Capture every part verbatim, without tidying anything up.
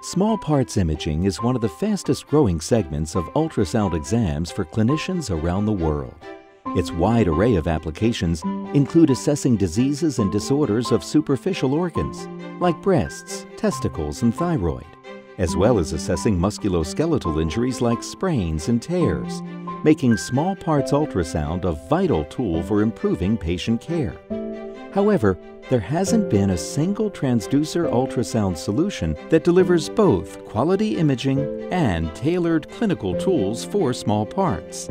Small parts imaging is one of the fastest growing segments of ultrasound exams for clinicians around the world. Its wide array of applications include assessing diseases and disorders of superficial organs, like breasts, testicles, and thyroid, as well as assessing musculoskeletal injuries like sprains and tears, making small parts ultrasound a vital tool for improving patient care. However, there hasn't been a single transducer ultrasound solution that delivers both quality imaging and tailored clinical tools for small parts.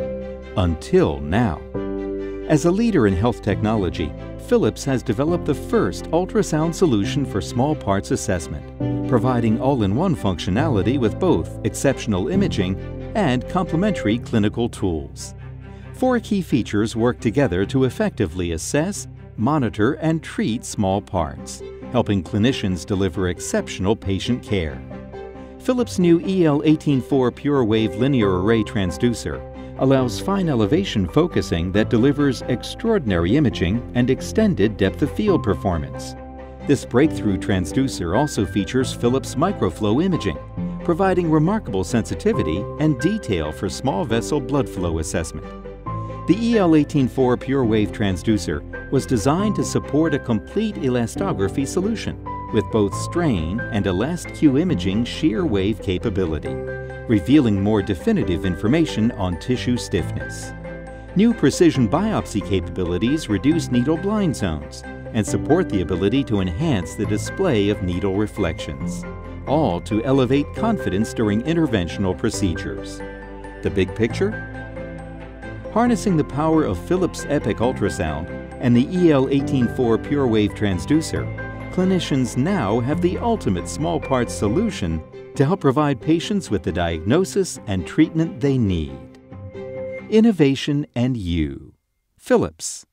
Until now. As a leader in health technology, Philips has developed the first ultrasound solution for small parts assessment, providing all-in-one functionality with both exceptional imaging and complementary clinical tools. Four key features work together to effectively assess, monitor, and treat small parts, helping clinicians deliver exceptional patient care. Philips' new E L eighteen four Pure Wave Linear Array Transducer allows fine elevation focusing that delivers extraordinary imaging and extended depth of field performance. This breakthrough transducer also features Philips microflow imaging, providing remarkable sensitivity and detail for small vessel blood flow assessment. The E L eighteen four Pure Wave Transducer was designed to support a complete elastography solution with both strain and ElastQ imaging shear wave capability, revealing more definitive information on tissue stiffness. New precision biopsy capabilities reduce needle blind zones and support the ability to enhance the display of needle reflections, all to elevate confidence during interventional procedures. The big picture? Harnessing the power of Philips E P I Q Ultrasound and the E L eighteen four Pure Wave Transducer, clinicians now have the ultimate small parts solution to help provide patients with the diagnosis and treatment they need. Innovation and you. Philips.